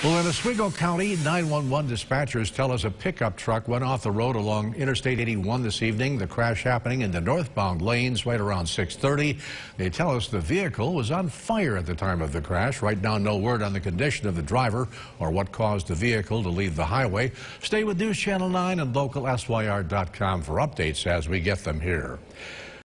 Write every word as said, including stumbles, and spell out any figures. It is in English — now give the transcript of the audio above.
Well, in Oswego County, nine one one dispatchers tell us a pickup truck went off the road along Interstate eighty-one this evening. The crash happening in the northbound lanes right around six thirty. They tell us the vehicle was on fire at the time of the crash. Right now, no word on the condition of the driver or what caused the vehicle to leave the highway. Stay with News Channel nine and local S Y R dot com for updates as we get them here.